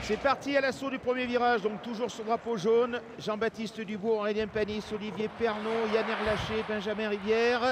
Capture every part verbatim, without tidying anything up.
C'est parti à l'assaut du premier virage, donc toujours sur drapeau jaune. Jean-Baptiste Dubourg, Aurélien Panis, Olivier Pernot, Yann Erlaché, Benjamin Rivière.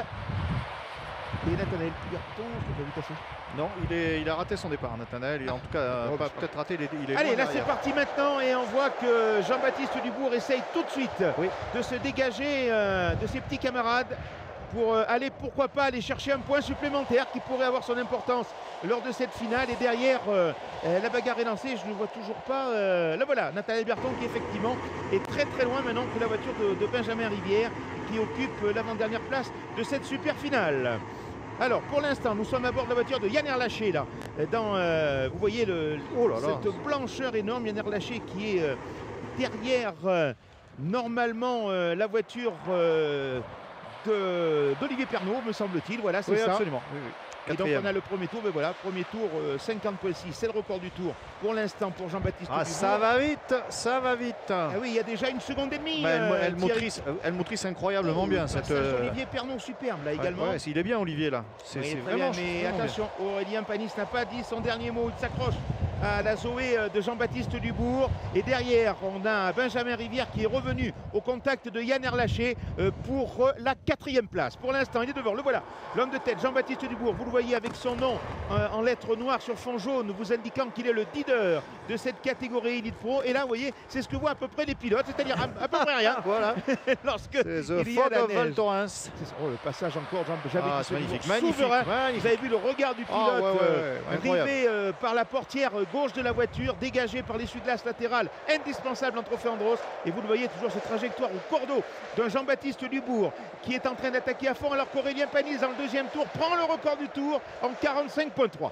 Et Nathanaël Berton, je l'ai pas vu passer. Non, il, est, il a raté son départ, Nathanaël. Il a en tout cas oh, pas peut-être raté. Il est, il est Allez, là c'est derrière. parti maintenant et on voit que Jean-Baptiste Dubourg essaye tout de suite oui. de se dégager euh, de ses petits camarades pour euh, aller, pourquoi pas, aller chercher un point supplémentaire qui pourrait avoir son importance lors de cette finale. Et derrière, euh, euh, la bagarre est lancée, je ne vois toujours pas. Euh, là voilà, Nathanaël Berton qui effectivement est très très loin maintenant que la voiture de, de Benjamin Rivière qui occupe euh, l'avant-dernière place de cette super finale. Alors pour l'instant, nous sommes à bord de la voiture de Yann Erlaché là. Dans, euh, vous voyez le, oh là là. cette blancheur énorme, Yann Erlaché qui est euh, derrière euh, normalement euh, la voiture euh, d'Olivier Pernot, me semble-t-il. Voilà, c'est oui, ça. Absolument. Oui, oui. Et donc on a le premier tour, mais voilà, premier tour euh, cinquante point six, c'est le record du tour pour l'instant pour Jean-Baptiste Ah, Dubourg. ça va vite, ça va vite. Ah oui, il y a déjà une seconde et demie. Bah, elle, euh, elle, motrice, elle motrice incroyablement oh, bien. Cette, euh... Olivier Pernot superbe là également. Ouais, ouais, il est bien Olivier là. C'est oui, vraiment bien, mais vraiment attention, bien. Aurélien Panis n'a pas dit son dernier mot, il s'accroche à la Zoé de Jean-Baptiste Dubourg. Et derrière, on a Benjamin Rivière qui est revenu au contact de Yann Erlaché pour la quatrième place. Pour l'instant, il est devant, le voilà. L'homme de tête, Jean-Baptiste Dubourg, vous le voyez avec son nom en lettres noires sur fond jaune, vous indiquant qu'il est le leader de cette catégorie Elite Pro. Et là, vous voyez, c'est ce que voient à peu près les pilotes, c'est-à-dire à, à peu près rien. Voilà. Lorsque il y a la neige. Oh, le passage encore, Jean-Baptiste ah, Dubourg, magnifique, souverain. magnifique. Vous avez vu le regard du pilote ah, ouais, ouais, euh, ouais, arrivé euh, par la portière euh, gauche de la voiture, dégagé par l'essuie-glace latérale, indispensable en trophée Andros. Et vous le voyez, toujours cette trajectoire au cordeau d'un Jean-Baptiste Dubourg qui est en train d'attaquer à fond, alors qu'Aurélien Panis, dans le deuxième tour, prend le record du tour en quarante-cinq point trois.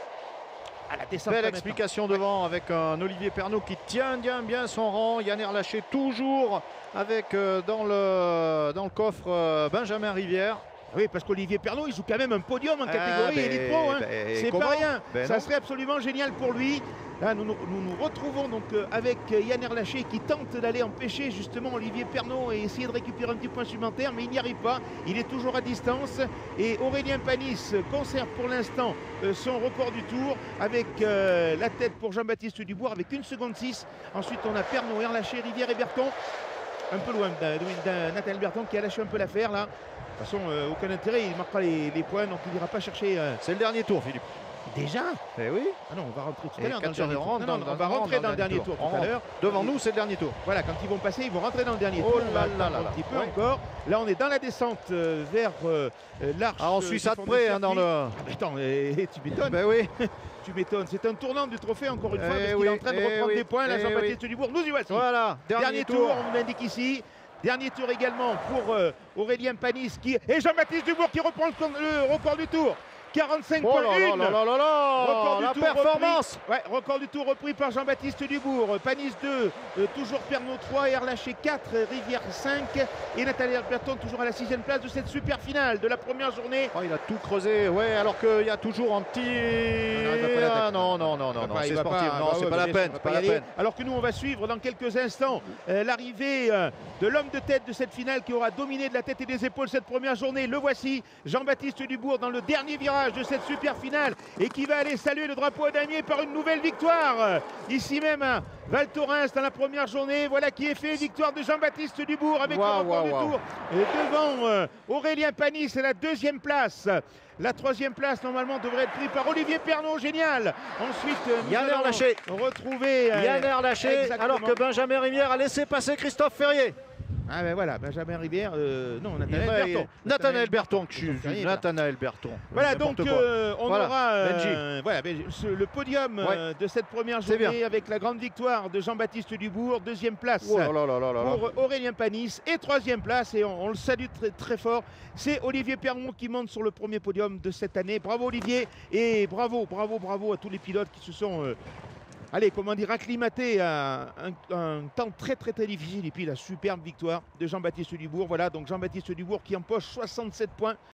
À la descente. Belle explication devant avec un Olivier Pernot qui tient bien, bien son rang. Yann Erlaché toujours avec euh, dans, le, dans le coffre euh, Benjamin Rivière. Oui, parce qu'Olivier Pernot, il joue quand même un podium en catégorie ah, ben, Elite Pro. Hein. Ben, c'est pas rien. Ben ça non. serait absolument génial pour lui. Là, nous nous, nous, nous retrouvons donc euh, avec Yann Erlaché qui tente d'aller empêcher justement Olivier Pernot et essayer de récupérer un petit point supplémentaire, mais il n'y arrive pas. Il est toujours à distance. Et Aurélien Panis conserve pour l'instant euh, son record du tour avec euh, la tête pour Jean-Baptiste Dubourg avec une seconde six. Ensuite, on a Pernot, Erlaché, Rivière et Berton. Un peu loin d'un Nathanaël Berton qui a lâché un peu l'affaire là. De toute façon, euh, aucun intérêt, il ne marque pas les, les points, donc il n'ira pas chercher. Euh... C'est le dernier tour, Philippe. Déjà? Eh oui. Ah non, on va rentrer tout à l'heure dans le dernier tour. Non, non, non, on va rentrer dans le dernier tour, tour tout à l'heure. Devant nous, c'est le dernier tour. Voilà, quand ils vont passer, ils vont rentrer dans le dernier oh tour. Là là là un là petit peu ouais. encore. Là, on est dans la descente euh, vers euh, l'arche. Ah, on suit ça de près hein, dans le. Ah, mais attends, et, et, tu m'étonnes. Ben oui. Tu m'étonnes. C'est un tournant du trophée, encore une fois, eh parce oui, qu'il est en train de eh reprendre oui, des points. Là, eh Jean-Baptiste oui. Dubourg, nous y voici. Voilà, dernier, dernier tour. tour, on vous l'indique ici. Dernier tour également pour euh, Aurélien Panis qui... et Jean-Baptiste Dubourg qui reprend le record du tour. quarante-cinq point un. Oh là là là là record du la tour performance repris. Ouais, record du tour repris par Jean-Baptiste Dubourg. Panis deux, euh, toujours Pernot trois, Erlaché quatre, Rivière cinq et Nathanaël Berton toujours à la sixième place de cette super finale de la première journée. Oh, il a tout creusé, ouais, alors qu'il y a toujours un petit... Ah non, non, non, non, non, c'est sportif, pas, non, bah c'est ouais, pas la peine, sûr, pas pas la peine. Alors que nous, on va suivre dans quelques instants euh, l'arrivée euh, de l'homme de tête de cette finale qui aura dominé de la tête et des épaules cette première journée. Le voici, Jean-Baptiste Dubourg dans le dernier virage de cette super finale et qui va aller saluer le drapeau à damier par une nouvelle victoire. Ici même à Val Thorens dans la première journée. Voilà qui est fait, victoire de Jean-Baptiste Dubourg avec wow, le record wow, du wow. tour. Et devant euh, Aurélien Panis, c'est la deuxième place. La troisième place, normalement, devrait être prise par Olivier Pernot. Génial. Ensuite, nous Yann Erlaché. retrouver euh, Yann Erlaché, alors que Benjamin Rivière a laissé passer Christophe Ferrier. Ah ben voilà, Benjamin Rivière, euh, non, Nathanaël Berton. Nathanaël Berton, que je suis Nathanaël Berton. Voilà, donc euh, on voilà. aura euh, voilà, ce, le podium ouais. euh, de cette première journée avec la grande victoire de Jean-Baptiste Dubourg, deuxième place oh là là là là là. pour Aurélien Panis et troisième place, et on, on le salue très, très fort, c'est Olivier Pernot qui monte sur le premier podium de cette année. Bravo Olivier et bravo, bravo, bravo à tous les pilotes qui se sont... Euh, Allez, comment dire, acclimaté à un, un temps très très très difficile et puis la superbe victoire de Jean-Baptiste Dubourg. Voilà, donc Jean-Baptiste Dubourg qui empoche soixante-sept points